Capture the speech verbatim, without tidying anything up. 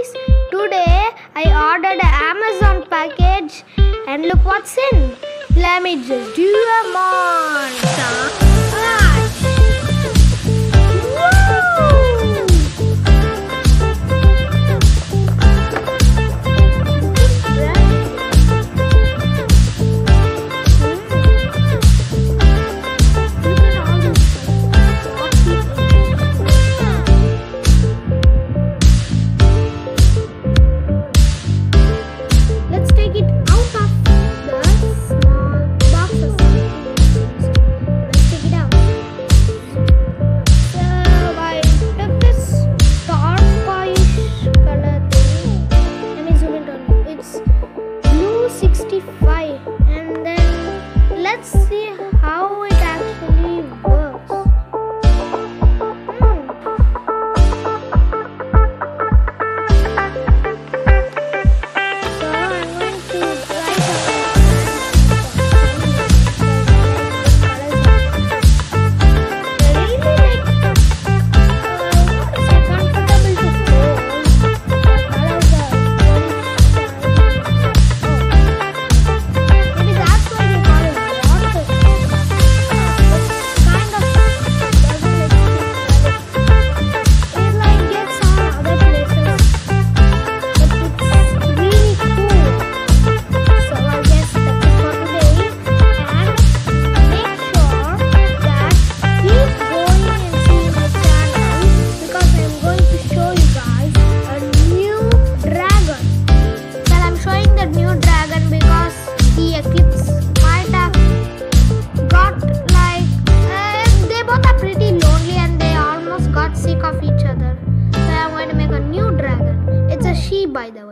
guys, today I ordered an Amazon package and look what's in. Let me just do a montage. sixty-five, and then let's see how it actually works. Hmm. So I'm going to try sick of each other. So I'm going to make a new dragon. It's a she, by the way.